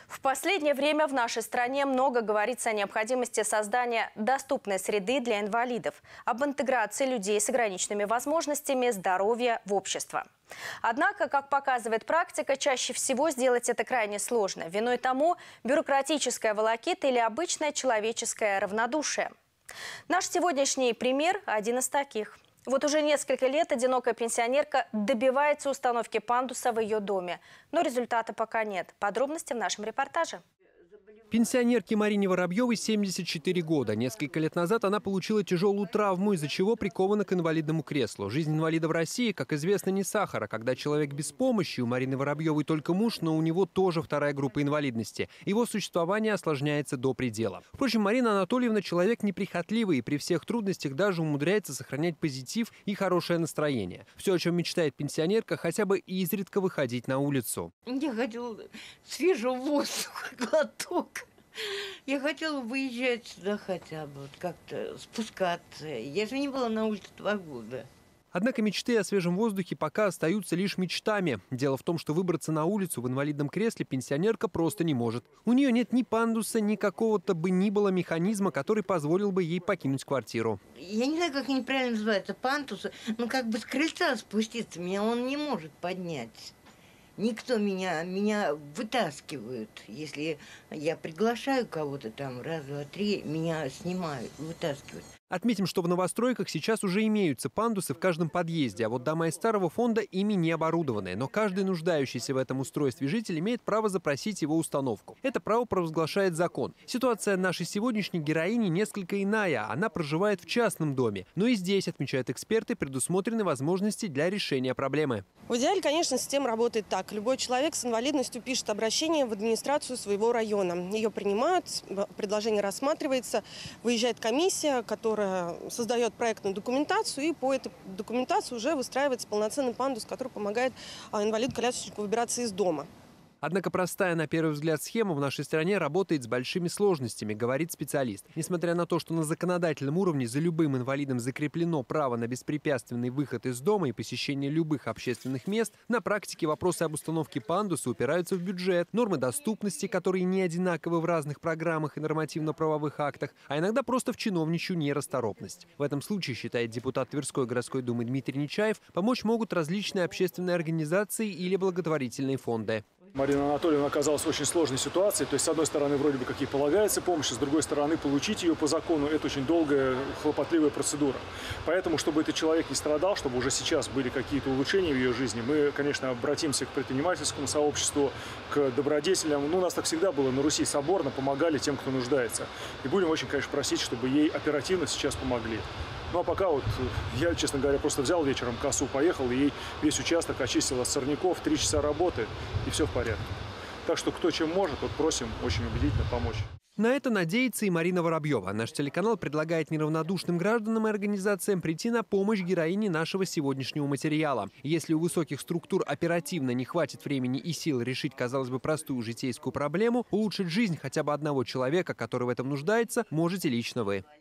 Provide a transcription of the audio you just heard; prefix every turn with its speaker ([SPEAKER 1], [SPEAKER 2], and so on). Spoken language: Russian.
[SPEAKER 1] В последнее время в нашей стране много говорится о необходимости создания доступной среды для инвалидов, об интеграции людей с ограниченными возможностями здоровья в общество. Однако, как показывает практика, чаще всего сделать это крайне сложно. Виной тому бюрократическая волокита или обычное человеческое равнодушие. Наш сегодняшний пример – один из таких. Вот уже несколько лет одинокая пенсионерка добивается установки пандуса в ее доме. Но результата пока нет. Подробности в нашем репортаже.
[SPEAKER 2] Пенсионерке Марине Воробьевой 74 года. Несколько лет назад она получила тяжелую травму, из-за чего прикована к инвалидному креслу. Жизнь инвалида в России, как известно, не сахар. А когда человек без помощи, у Марины Воробьевой только муж, но у него тоже вторая группа инвалидности. Его существование осложняется до предела. Впрочем, Марина Анатольевна человек неприхотливый и при всех трудностях даже умудряется сохранять позитив и хорошее настроение. Все, о чем мечтает пенсионерка, хотя бы изредка выходить на улицу.
[SPEAKER 3] Я хотела свежего воздуха, глоток. Я хотела выезжать сюда хотя бы, вот как-то спускаться. Я же не была на улице 2 года.
[SPEAKER 2] Однако мечты о свежем воздухе пока остаются лишь мечтами. Дело в том, что выбраться на улицу в инвалидном кресле пенсионерка просто не может. У нее нет ни пандуса, ни какого-то бы ни было механизма, который позволил бы ей покинуть квартиру.
[SPEAKER 3] Я не знаю, как они правильно называются, пандусы, но как бы с крыльца спуститься меня он не может поднять. Никто меня вытаскивают. Если я приглашаю кого-то там, раз, два, три, меня снимают, вытаскивают.
[SPEAKER 2] Отметим, что в новостройках сейчас уже имеются пандусы в каждом подъезде, а вот дома из старого фонда ими не оборудованы. Но каждый нуждающийся в этом устройстве житель имеет право запросить его установку. Это право провозглашает закон. Ситуация нашей сегодняшней героини несколько иная. Она проживает в частном доме. Но и здесь, отмечают эксперты, предусмотрены возможности для решения проблемы.
[SPEAKER 4] В идеале, конечно, система работает так. Любой человек с инвалидностью пишет обращение в администрацию своего района. Ее принимают, предложение рассматривается, выезжает комиссия, которая создает проектную документацию, и по этой документации уже выстраивается полноценный пандус, который помогает инвалиду-колясочнику выбираться из дома.
[SPEAKER 2] Однако простая на первый взгляд схема в нашей стране работает с большими сложностями, говорит специалист. Несмотря на то, что на законодательном уровне за любым инвалидом закреплено право на беспрепятственный выход из дома и посещение любых общественных мест, на практике вопросы об установке пандуса упираются в бюджет, нормы доступности, которые не одинаковы в разных программах и нормативно-правовых актах, а иногда просто в чиновничью нерасторопность. В этом случае, считает депутат Тверской городской думы Дмитрий Нечаев, помочь могут различные общественные организации или благотворительные фонды.
[SPEAKER 5] Марина Анатольевна оказалась в очень сложной ситуации. То есть, с одной стороны, вроде бы как ей полагается помощь, с другой стороны, получить ее по закону – это очень долгая, хлопотливая процедура. Поэтому, чтобы этот человек не страдал, чтобы уже сейчас были какие-то улучшения в ее жизни, мы, конечно, обратимся к предпринимательскому сообществу, к добродетелям. У нас так всегда было на Руси соборно, помогали тем, кто нуждается. И будем очень, конечно, просить, чтобы ей оперативно сейчас помогли. Ну а пока вот я, честно говоря, просто взял вечером косу, поехал, и ей весь участок очистил от сорняков, 3 часа работы, и все в порядке. Так что кто чем может, вот просим очень убедительно помочь.
[SPEAKER 2] На это надеется и Марина Воробьева. Наш телеканал предлагает неравнодушным гражданам и организациям прийти на помощь героине нашего сегодняшнего материала. Если у высоких структур оперативно не хватит времени и сил решить, казалось бы, простую житейскую проблему, улучшить жизнь хотя бы одного человека, который в этом нуждается, можете лично вы.